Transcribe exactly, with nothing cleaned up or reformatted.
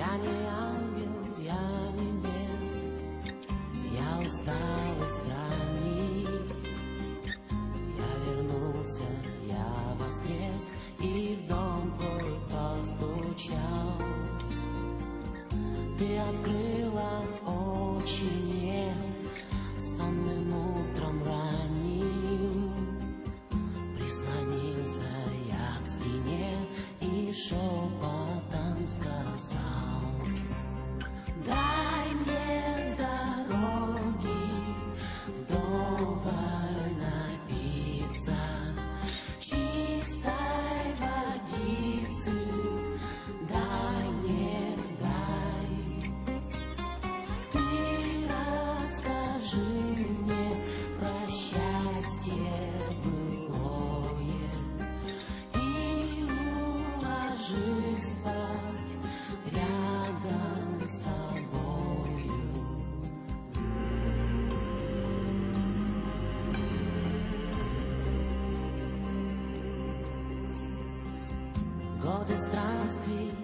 Я не ангел, я не бес, я устал странник. Я вернулся, я воскрес, и в дом твой постучал. Ты открыла очи мне сонным утром ранним. Прислонился я к стене и шепотом сказал: дай мне с дороги вдоволь напиться чистой водицы. Дай мне, дай. Ты расскажи мне про счастье былое и уложи спать рядом с собою. Годы странствий